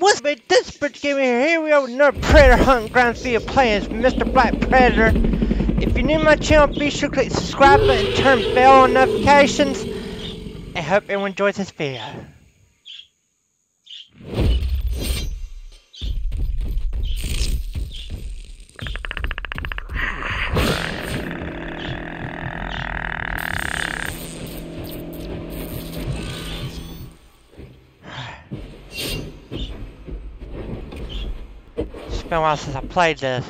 What's been this Bridge Gamer here we are with another Predator Hunting Grounds video playing as Mr. Black Predator. If you're new to my channel, be sure to click the subscribe button and turn bell on notifications. I hope everyone enjoys this video. It's been a while since I played this.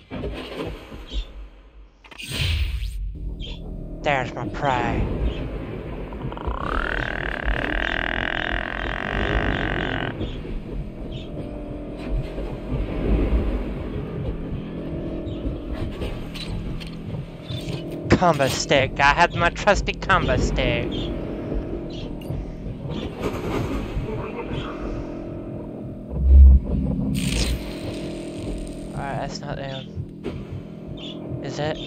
There's my prey. Combo stick. I have my trusty combo stick. Alright, that's not them. Is it?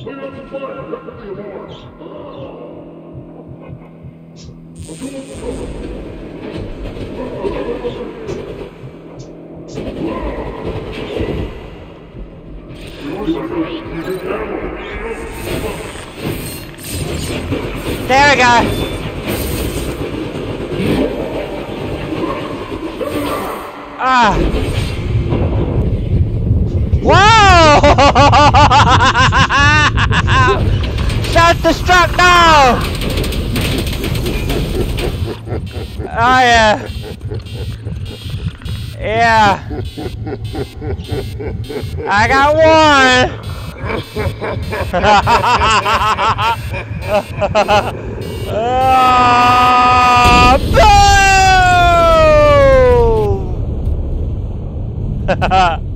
There we go! Ah! Whoa! Self-destruct now! Oh yeah! Yeah! I got one! Oh, boom!